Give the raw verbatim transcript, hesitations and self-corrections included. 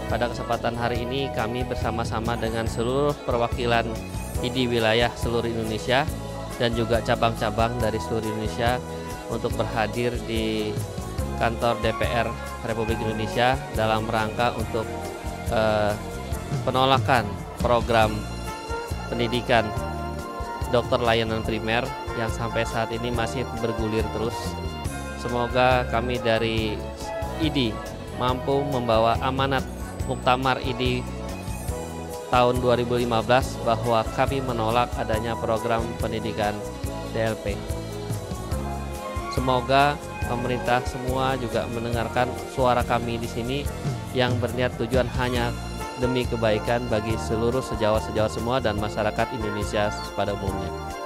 Pada kesempatan hari ini kami bersama-sama dengan seluruh perwakilan I D I wilayah seluruh Indonesia dan juga cabang-cabang dari seluruh Indonesia untuk berhadir di kantor D P R Republik Indonesia dalam rangka untuk eh, penolakan program pendidikan dokter layanan primer yang sampai saat ini masih bergulir terus. Semoga kami dari I D I mampu membawa amanat Muktamar I D I tahun dua ribu lima belas bahwa kami menolak adanya program pendidikan D L P. Semoga pemerintah semua juga mendengarkan suara kami di sini yang berniat tujuan hanya demi kebaikan bagi seluruh sejawat-sejawat semua dan masyarakat Indonesia pada umumnya.